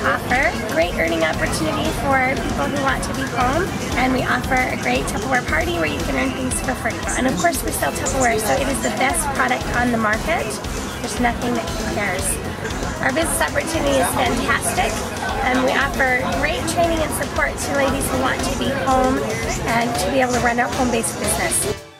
offer great earning opportunity for people who want to be home, and we offer a great Tupperware party where you can earn things for free. And of course we sell Tupperware, so it is the best product on the market. There's nothing that compares. Our business opportunity is fantastic, and we offer great training and support to ladies who want to be home and to be able to run a home-based business.